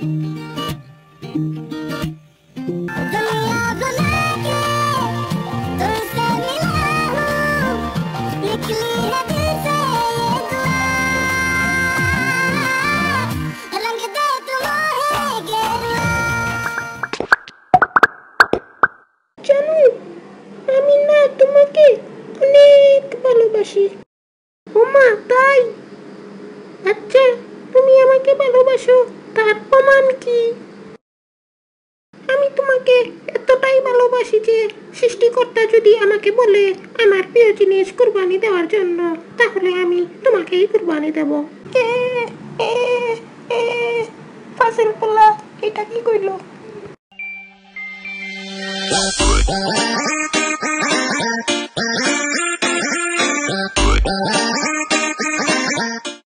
জানো, আমি না তোমাকে অনেক ভালোবাসি। ওমা তাই? আচ্ছা, তুমি আমাকে ভালোবাসো তার প্রমাণ কি? আমি তোমাকে এতটাই ভালোবাসি যে সৃষ্টিকর্তা যদি আমাকে বলে আমার প্রিয় জিনিস কুরবানি দেওয়ার জন্য, তাহলে আমি তোমাকেই কুরবানি দেব। ফাজিল পোলা, এটা কি কইলো?